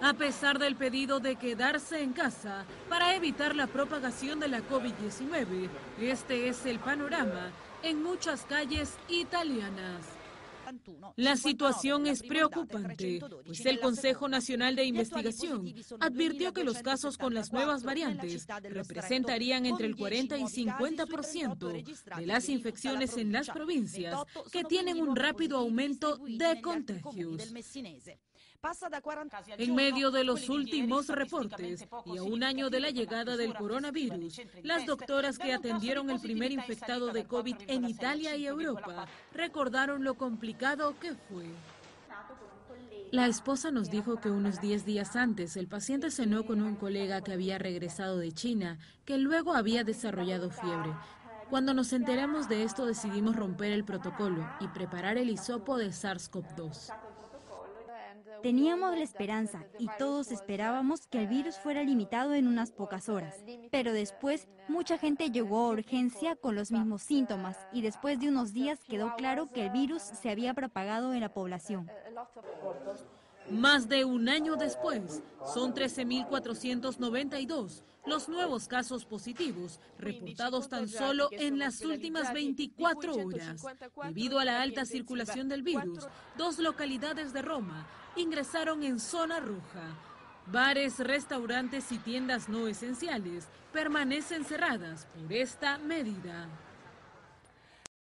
A pesar del pedido de quedarse en casa para evitar la propagación de la COVID-19, este es el panorama en muchas calles italianas. La situación es preocupante, pues el Consejo Nacional de Investigación advirtió que los casos con las nuevas variantes representarían entre el 40 y 50% de las infecciones en las provincias, que tienen un rápido aumento de contagios. En medio de los últimos reportes y a un año de la llegada del coronavirus, las doctoras que atendieron el primer infectado de COVID en Italia y Europa recordaron lo complicado que fue. La esposa nos dijo que unos 10 días antes el paciente cenó con un colega que había regresado de China, que luego había desarrollado fiebre. Cuando nos enteramos de esto decidimos romper el protocolo y preparar el hisopo de SARS-CoV-2. Teníamos la esperanza y todos esperábamos que el virus fuera limitado en unas pocas horas. Pero después mucha gente llegó a urgencia con los mismos síntomas y después de unos días quedó claro que el virus se había propagado en la población. Más de un año después, son 13.492 los nuevos casos positivos reportados tan solo en las últimas 24 horas. Debido a la alta circulación del virus, 2 localidades de Roma ingresaron en zona roja. Bares, restaurantes y tiendas no esenciales permanecen cerradas por esta medida.